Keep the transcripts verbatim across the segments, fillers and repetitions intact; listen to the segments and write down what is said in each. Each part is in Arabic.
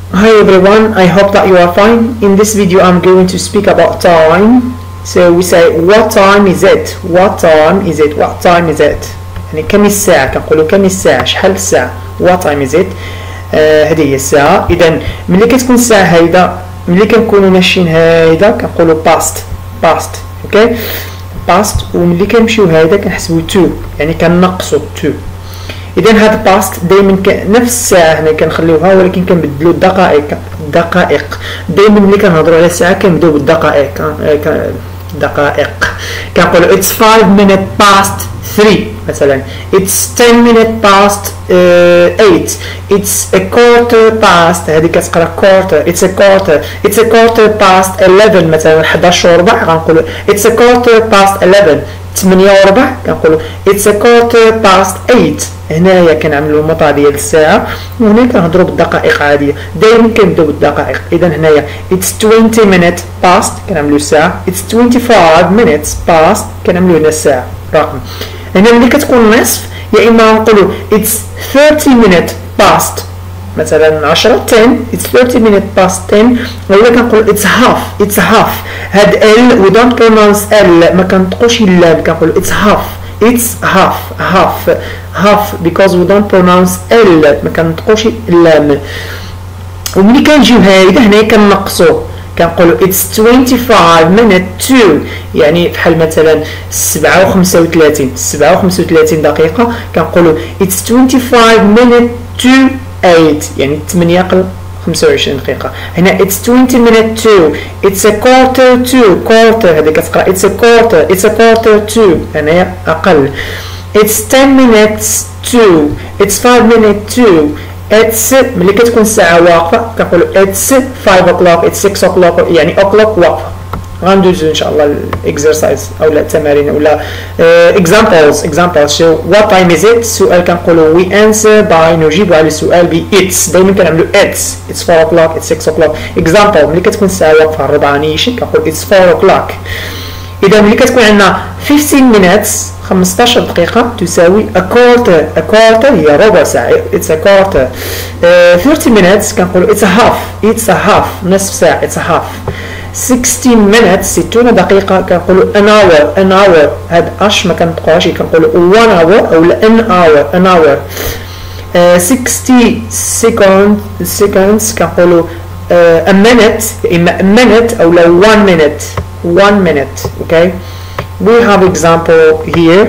Hi everyone, I hope that you are fine. In this video I'm going to speak about time. So we say what time is it? What time is it? What time is it? يعني كم الساعة؟ كنقولوا كم الساعة؟ شحال الساعة؟ What time is it؟ آه هذه هي الساعة. إذا ملي كتكون الساعة هايدة ملي كنكونوا ماشيين هايدة كنقولوا past past اوكي past وملي كنمشيو هايدة كنحسبوا to يعني كنقصوا to. إذا هاد باست دايما نفس الساعة هنا كنخليوها ولكن كنبدلو الدقائق الدقائق دايما ملي كنهضرو على الساعة كنبداو بالدقائق دقائق كنقولو it's five minutes past three مثلا it's ten minutes past uh, eight it's a quarter past هذه كتقرا quarter it's a quarter it's a quarter past eleven مثلا حداش وربع غنقولو it's a quarter past eleven ثمانية وربع كنقولوا it's a quarter past eight. هنايا كنعملوا المطا ديال الساعة وهنا كنهضروا بالدقائق عادية دايما كنبداو بالدقائق. إذا هنايا it's twenty minutes past كنعملوا الساعة it's twenty-five minutes past كنعملوا هنا الساعة رقم. هنا ملي كتكون نصف يا إما نقولوا it's thirty minutes past مثلا عشرة ten it's thirty minutes past ten ولا كنقول it's half it's half. هاد ال we don't pronounce ال ما كنطقوش اللام كنقول it's half it's half half half because we don't pronounce ال ما كنطقوش اللام. وملي كنجيو هايدا هنا كنقصو كنقولوا it's twenty-five minutes to يعني بحال مثلا سبعة وخمسة وثلاثين سبعة وخمسة وثلاثين دقيقة كنقولوا it's twenty-five minutes to eight يعني ثمانية قل خمسة وعشرين دقيقة. هنا it's twenty minutes to it's a quarter to quarter هذه كتقرا it's a quarter it's a quarter to هنايا أقل. it's ten minutes to it's five minutes to it's ملي كتكون الساعة واقفة كنقولوا it's five o'clock it's six o'clock يعني o'clock واقفة. غندوزو ان شاء الله الاكسرسايز او التمارين ولا uh, examples examples so what time is it السؤال كنقولوا we answer by نجيب على السؤال ب it's دائما كنعملوا it's it's four o'clock it's six o'clock. example ملي كتكون الساعه واقفه الربعه نيشن كنقول it's four o'clock. اذا ملي كتكون عندنا fifteen minutes خمسطاش دقيقة تساوي a quarter a quarter هي ربع ساعة it's a quarter. uh, thirty minutes كنقولوا it's a half it's a half نصف ساعة it's a half. sixteen minutes ستون دقيقة كنقولوا an hour an hour هاد اش ما كنطقوهاش كنقولوا one hour او an hour an hour. uh, sixty second seconds كنقولوا uh, a minute إما a minute أو one minute one minute. okay we have example here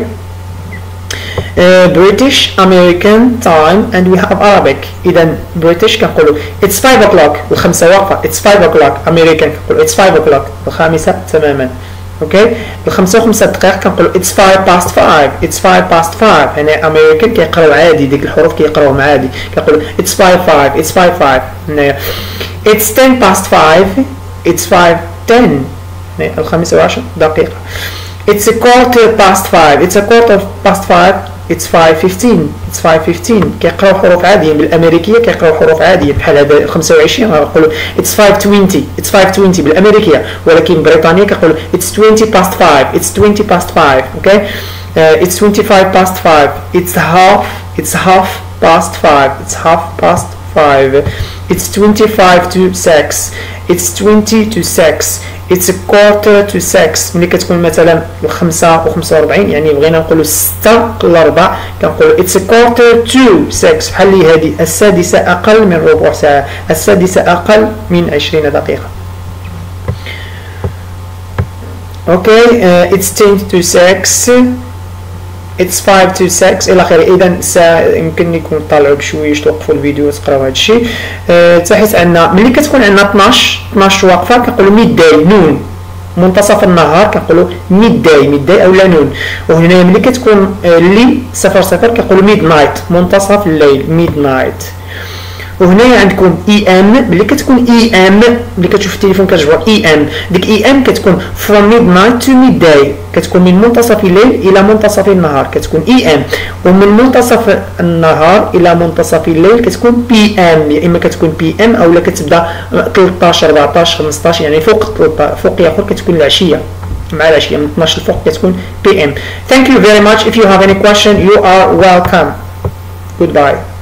uh, British American time and we have Arabic. إذا British كنقولوا it's five o'clock الخمسة واقفة it's five o'clock American كنقولوا it's five o'clock الخامسة تماما. اوكي الخمسة وخمسة دقائق كنقولوا it's five past five it's five past five. هنا American كيقراو عادي ديك الحروف كيقراوهم عادي كنقولوا it's five five it's five five. هنايا it's ten past five it's five ten هنا الخامسة وعشر دقيقة. it's a quarter past five it's a quarter past five it's five fifteen it's five fifteen كيقراو حروف عادية بالأمريكية كيقراو حروف عادية بحال هذا خمسة وعشرين غنقولوا it's five twenty it's five twenty بالأمريكية ولكن بريطانية كيقولوا it's twenty past five it's twenty past five. okay uh, it's twenty-five past five it's half it's half past five it's half past five. it's twenty-five to six it's twenty to six it's a quarter to six. ملي كتكون مثلا الخمسة وخمسة وربعين يعني بغينا نقولوا ستة الأربع كنقولوا it's a quarter to six بحال لي هذه السادسة أقل من ربع ساعة السادسة أقل من عشرين دقيقة. okay uh, it's ten to six it's five to six إلى آخره. إذا يمكن لكم تطلعوا بشويش توقفوا الفيديو وتقراو هذا الشيء. أه تحس عندنا ملي كتكون عندنا اثناش اثناش واقفة كنقولوا ميد داي نون منتصف النهار كنقولوا ميد داي ميد داي أو لا نون. وهنا ملي كتكون الليل صفر صفر كنقولوا ميد نايت منتصف الليل ميد نايت. وهنا عندكم اي ام ملي كتكون اي ام ملي كتشوف التليفون كتجبر اي ام ديك اي ام كتكون from midnight to midday كتكون من منتصف الليل الى منتصف النهار كتكون اي ام. ومن منتصف النهار الى منتصف الليل كتكون بي ام يا اما كتكون بي ام او لا كتبدا ثلاثطاش أربعطاش خمسطاش يعني فوق فوق اخر كتكون العشيه مع العشيه من اثناش الفوق كتكون بي ام. Thank you very much. If you have any question you are welcome. Goodbye.